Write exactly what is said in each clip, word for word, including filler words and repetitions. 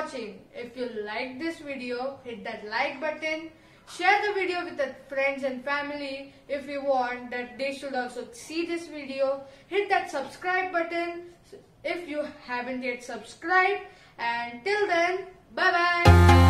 watching. If you like this video, hit that like button. Share the video with the friends and family if you want that they should also see this video. Hit that subscribe button if you haven't yet subscribed. And till then, bye bye.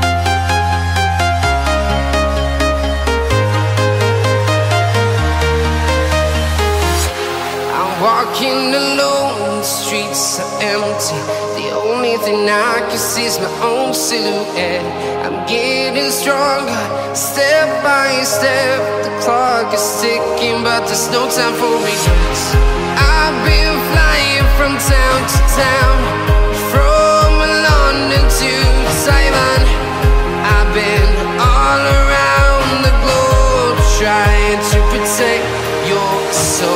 Walking alone, the streets are empty. The only thing I can see is my own silhouette. I'm getting stronger, step by step. The clock is ticking, but there's no time for regrets. I've been flying from town to town, from London to Taiwan. I've been all around the globe, trying to protect your soul.